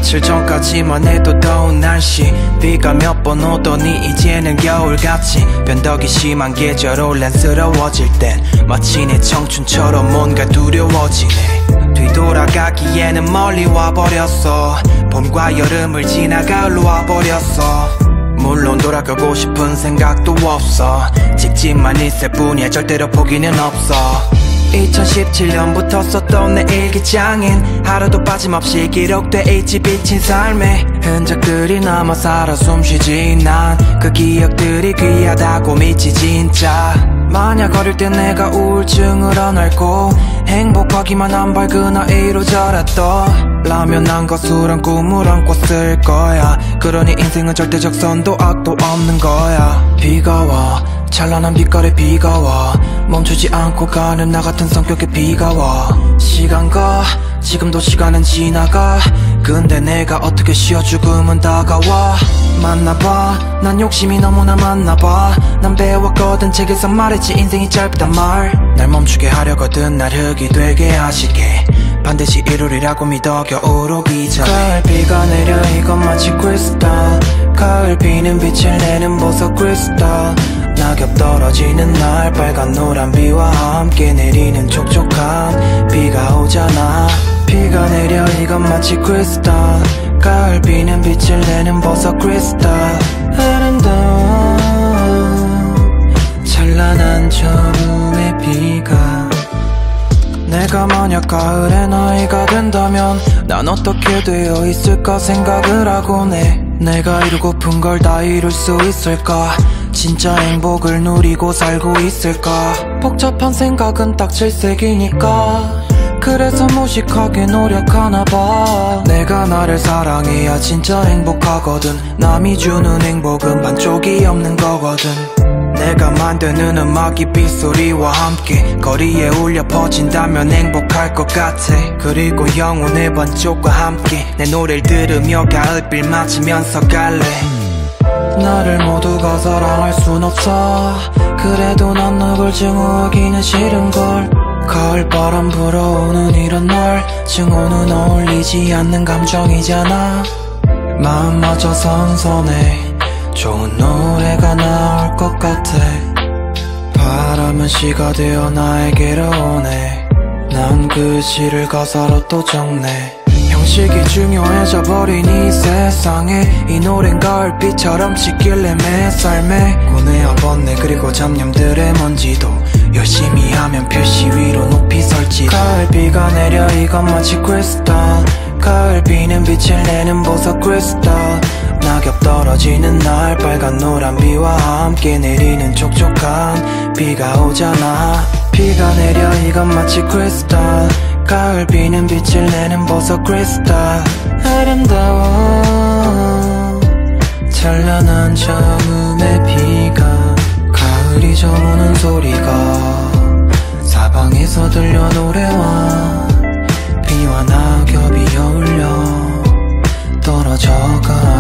며칠 전까지만 해도 더운 날씨 비가 몇 번 오더니 이제는 겨울같이 변덕이 심한 계절 혼란스러워질 땐 마치 내 청춘처럼 뭔가 두려워지네. 뒤돌아가기에는 멀리 와버렸어. 봄과 여름을 지나 가을로 와버렸어. 물론 돌아가고 싶은 생각도 없어. 직진만 있을 뿐이야 절대로 포기는 없어. 2017년부터 썼던 내 일기장엔 하루도 빠짐없이 기록돼 있지 비친 삶의 흔적들이 남아 살아 숨쉬지 난 그 기억들이 귀하다고 믿지 진짜. 만약 어릴 때 내가 우울증을 안 앓고 행복하기만 한 밝은 아이로 자랐더라면 난 거슬한 꿈을 안꿨을 거야. 그러니 인생은 절대적 선도 악도 없는 거야. 비가 와 찬란한 빛깔의 비가 와 멈추지 않고 가는 나 같은 성격의 비가 와. 시간 가 지금도 시간은 지나가. 근데 내가 어떻게 쉬어 죽음은 다가와. 만나봐 난 욕심이 너무나 많나봐. 난 배웠거든 책에서 말했지 인생이 짧단 말. 날 멈추게 하려거든 날 흙이 되게 하시게 반드시 이루리라고 믿어 겨울 오기 전에. 가을 비가 내려 이건 마치 크리스탈. 가을 비는 빛을 내는 보석 크리스탈. 낙엽 떨어지는 날 빨간 노란 비와 함께 내리는 촉촉한 비가 오잖아. 비가 내려 이건 마치 크리스탈. 가을 비는 빛을 내는 보석 크리스탈. 아름다운 찬란한 처음의 비가. 내가 만약 가을의 나이가 된다면 난 어떻게 되어 있을까 생각을 하곤 해. 내가 이루고픈 걸 다 이룰 수 있을까. 진짜 행복을 누리고 살고 있을까. 복잡한 생각은 딱 질색이니까 그래서 무식하게 노력하나봐. 내가 나를 사랑해야 진짜 행복하거든. 남이 주는 행복은 반쪽이 없는 거거든. 내가 만드는 음악이 빗소리와 함께 거리에 울려 퍼진다면 행복할 것 같아. 그리고 영혼의 반쪽과 함께 내 노래를 들으며 가을빌 맞으면서 갈래. 나를 모두가 사랑할 순 없어. 그래도 난 누굴 증오하기는 싫은걸. 가을바람 불어오는 이런 날 증오는 어울리지 않는 감정이잖아. 마음마저 선선해 좋은 노래가 나올 것 같아. 바람은 시가 되어 나에게로 오네. 난 그 시를 가사로 또 적네. 형식이 중요해져 버린 이 세상에 이 노래는 가을비처럼 짙길래 매 삶에 고뇌와 번뇌 그리고 잡념들의 먼지도 열심히 하면 표시 위로 높이 설지. 가을비가 내려 이건 마치 크리스탈. 가을비는 빛을 내는 보석 크리스탈. 낙엽 떨어지는 날 빨간 노란 비와 함께 내리는 촉촉한 비가 오잖아. 비가 내려 이건 마치 크리스탈. 가을비는 빛을 내는 보석 크리스탈. 아름다워 찬란한 처음의 비가. 가을이 저무는 소리가 사방에서 들려 노래와 비와 낙엽이 어울려 떨어져가.